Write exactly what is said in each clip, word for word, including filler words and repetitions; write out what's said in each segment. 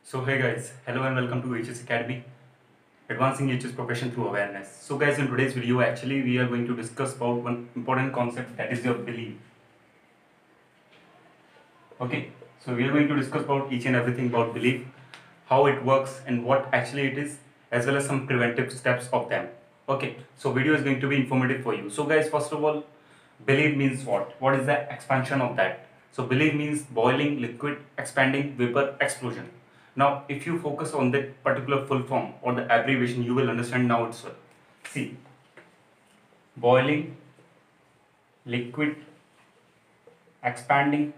So hey guys, hello and welcome to H S Academy, advancing H S profession through awareness. So guys, in today's video actually we are going to discuss about one important concept, that is your belief. Okay, so we are going to discuss about each and everything about belief, how it works and what actually it is, as well as some preventive steps of them. Okay, so video is going to be informative for you. So guys, first of all, belief means what? What is the expansion of that? So belief means boiling, liquid, expanding, vapor, explosion. Now, if you focus on that particular full form or the abbreviation, you will understand now itself. See, boiling, liquid, expanding,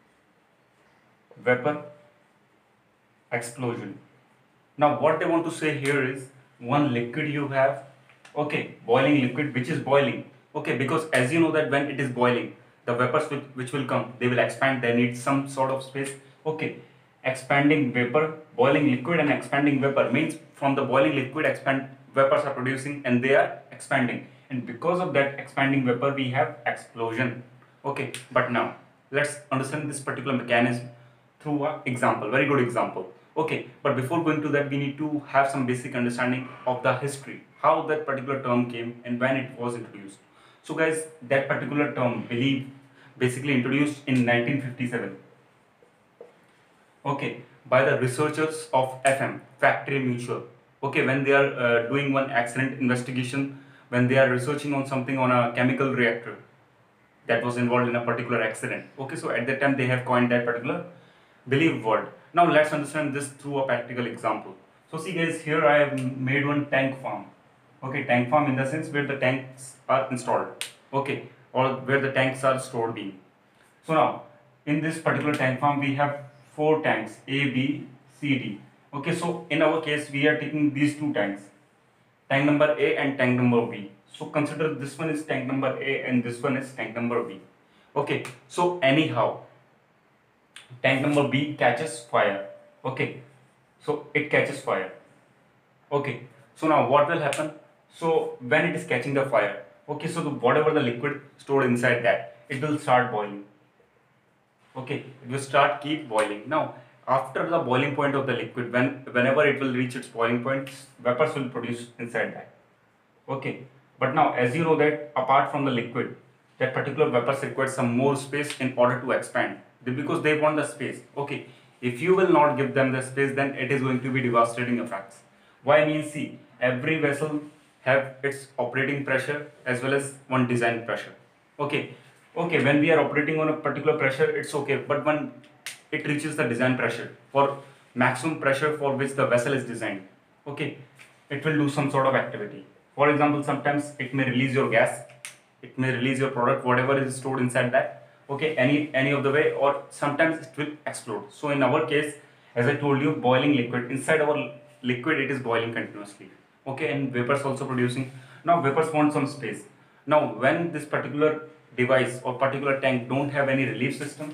vapor, explosion. Now, what they want to say here is one liquid you have, okay, boiling liquid which is boiling, okay, because as you know that when it is boiling, the vapors which, which will come, they will expand, they need some sort of space, okay. Expanding vapor, boiling liquid and expanding vapor means from the boiling liquid expand vapors are producing and they are expanding, and because of that expanding vapor we have explosion, okay. But now let's understand this particular mechanism through an example, very good example, okay. But before going to that, we need to have some basic understanding of the history, how that particular term came and when it was introduced. So guys, that particular term belief basically introduced in nineteen fifty-seven, okay, by the researchers of F M, Factory Mutual, okay, when they are uh, doing one accident investigation, when they are researching on something on a chemical reactor that was involved in a particular accident, okay. So at that time they have coined that particular belief word. Now let's understand this through a practical example. So see guys, here I have made one tank farm, okay. Tank farm in the sense where the tanks are installed, okay, or where the tanks are stored being. So now in this particular tank farm we have four tanks, A, B, C, D, okay. So in our case we are taking these two tanks, tank number A and tank number B. So consider this one is tank number A and this one is tank number B, okay. So anyhow, tank number B catches fire, okay. So it catches fire, okay. So now what will happen? So when it is catching the fire, okay, so the, whatever the liquid stored inside that, it will start boiling, okay. It will start keep boiling. Now after the boiling point of the liquid, when whenever it will reach its boiling point, vapors will produce inside that, okay. But now as you know that apart from the liquid, that particular vapors require some more space in order to expand, because they want the space, okay. If you will not give them the space, then it is going to be devastating effects. Why means, see, every vessel have its operating pressure as well as one design pressure, okay. Okay, when we are operating on a particular pressure, it's okay, but when it reaches the design pressure, for maximum pressure for which the vessel is designed, okay, it will do some sort of activity. For example, sometimes it may release your gas, it may release your product, whatever is stored inside that, okay, any any of the way, or sometimes it will explode. So in our case, as I told you, boiling liquid, inside our liquid it is boiling continuously, okay, and vapors also producing. Now vapors want some space. Now when this particular device or particular tank don't have any relief system,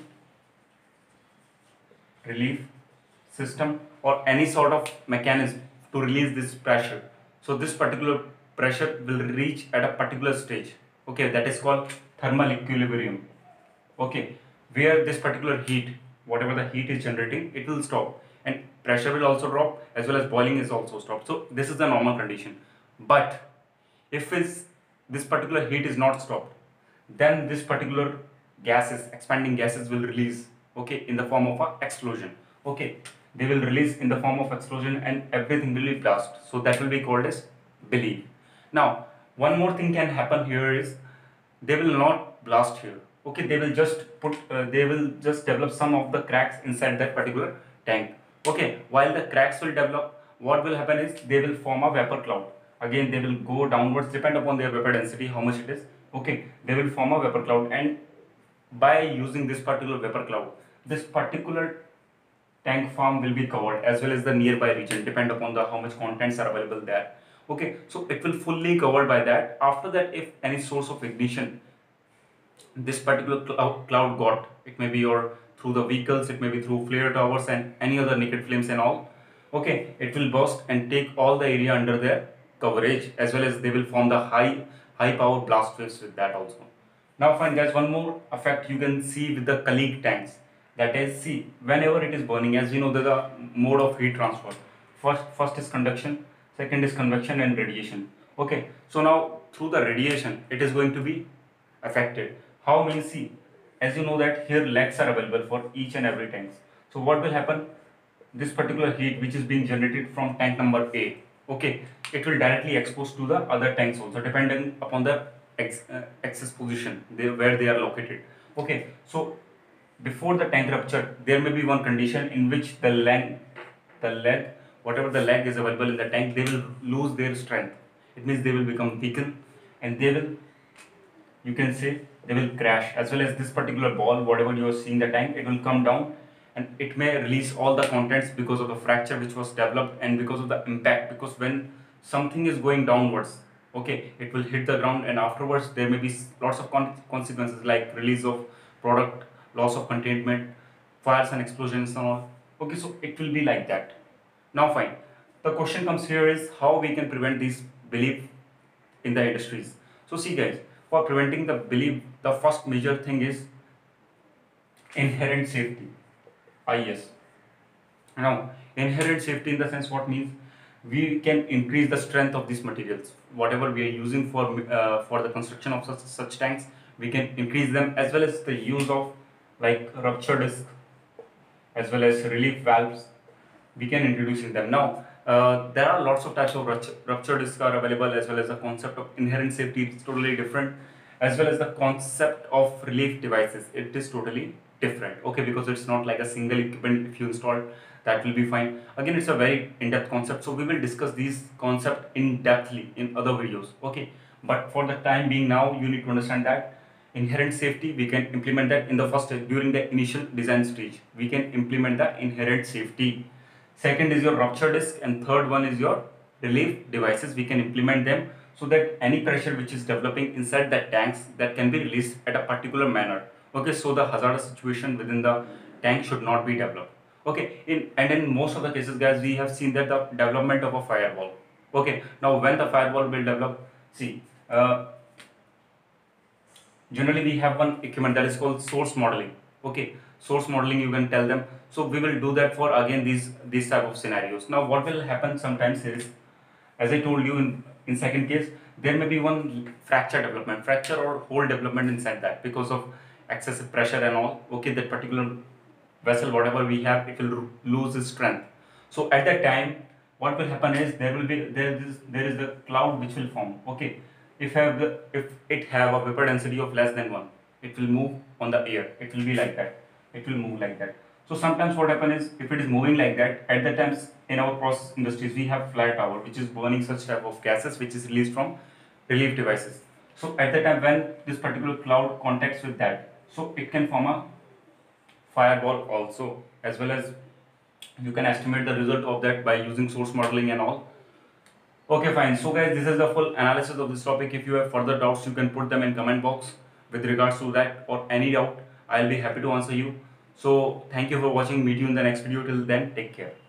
relief system or any sort of mechanism to release this pressure, so this particular pressure will reach at a particular stage, okay, that is called thermal equilibrium, okay, where this particular heat, whatever the heat is generating, it will stop and pressure will also drop as well as boiling is also stopped. So this is the normal condition. But if is this particular heat is not stopped, then this particular gases, expanding gases will release, okay, in the form of a explosion, okay. They will release in the form of explosion and everything will be blast. So that will be called as belief. Now one more thing can happen here is they will not blast here, okay. They will just put uh, they will just develop some of the cracks inside that particular tank, okay. While the cracks will develop, what will happen is they will form a vapor cloud. Again they will go downwards, depend upon their vapor density, how much it is, okay. They will form a vapor cloud, and by using this particular vapor cloud, this particular tank farm will be covered as well as the nearby region, depend upon the how much contents are available there, okay. So it will fully covered by that. After that, if any source of ignition this particular cloud, cloud got, it may be or through the vehicles, it may be through flare towers and any other naked flames and all, okay, it will burst and take all the area under their coverage, as well as they will form the high high power blast waves with that also. Now fine guys, one more effect you can see with the colleague tanks. That is, see, whenever it is burning, as we know, there's a mode of heat transfer. First, first is conduction, second is convection and radiation. Okay, so now through the radiation, it is going to be affected. How means, see, as you know that here legs are available for each and every tank. So what will happen? This particular heat which is being generated from tank number A, okay, it will directly expose to the other tanks also, depending upon the ex, uh, access position they, where they are located. Okay, so before the tank rupture, there may be one condition in which the leg, the leg, whatever the leg is available in the tank, they will lose their strength. It means they will become weakened, and they will, you can say, they will crash. As well as this particular ball, whatever you are seeing the tank, it will come down, and it may release all the contents because of the fracture which was developed and because of the impact. Because when something is going downwards, okay, it will hit the ground, and afterwards there may be lots of con consequences like release of product, loss of containment, fires and explosions and all. Okay, so it will be like that. Now fine, the question comes here is how we can prevent these belief in the industries. So see guys, for preventing the belief, the first major thing is inherent safety. I S. Now inherent safety in the sense what means, we can increase the strength of these materials. Whatever we are using for uh, for the construction of such, such tanks, we can increase them, as well as the use of like rupture disc, as well as relief valves, we can introduce in them. Now uh, there are lots of types of rupture, rupture discs are available, as well as the concept of inherent safety is totally different, as well as the concept of relief devices, it is totally different. Okay, because it's not like a single equipment. If you install, that will be fine. Again, it's a very in-depth concept, so we will discuss these concept in depthly in other videos. Okay, but for the time being, now you need to understand that inherent safety, we can implement that in the first during the initial design stage. We can implement the inherent safety. Second is your rupture disc, and third one is your relief devices. We can implement them so that any pressure which is developing inside the tanks, that can be released at a particular manner. Okay, so the hazardous situation within the tank should not be developed. Okay, in and in most of the cases guys, we have seen that the development of a firewall. Okay, now when the firewall will develop, see, uh, generally we have one equipment that is called source modeling. Okay, source modeling, you can tell them. So we will do that for again these these type of scenarios. Now what will happen sometimes is, as I told you in in second case, there may be one fracture development, fracture or hole development inside that because of excessive pressure and all. Okay, that particular vessel, whatever we have, it will lose its strength. So at that time, what will happen is there will be there is there is the cloud which will form. Okay, if have the if it have a vapor density of less than one, it will move on the air. It will be like that. It will move like that. So sometimes what happen is, if it is moving like that, at the times in our process industries we have flare tower which is burning such type of gases which is released from relief devices. So at the time when this particular cloud contacts with that, so it can form a firewall also, as well as you can estimate the result of that by using source modeling and all. Okay, fine. So guys, this is the full analysis of this topic. If you have further doubts, you can put them in comment box with regards to that, or any doubt, I'll be happy to answer you. So thank you for watching. Meet you in the next video. Till then, take care.